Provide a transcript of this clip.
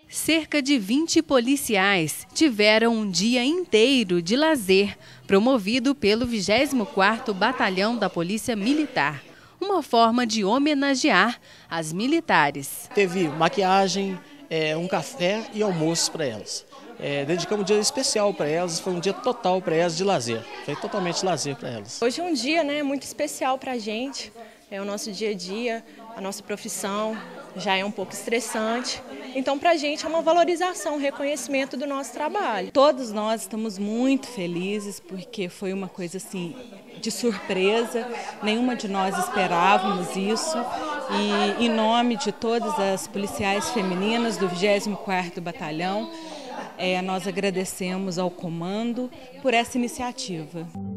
Cerca de 20 policiais tiveram um dia inteiro de lazer, promovido pelo 24º Batalhão da Polícia Militar. Uma forma de homenagear as militares. Teve maquiagem, um café e almoço para elas. Dedicamos um dia especial para elas, foi um dia total para elas de lazer. Foi totalmente lazer para elas. Hoje é um dia, muito especial para a gente. É o nosso dia a dia, a nossa profissão já é um pouco estressante. Então, para a gente é uma valorização, um reconhecimento do nosso trabalho. Todos nós estamos muito felizes porque foi uma coisa assim de surpresa. Nenhuma de nós esperávamos isso. E em nome de todas as policiais femininas do 24º Batalhão, nós agradecemos ao comando por essa iniciativa.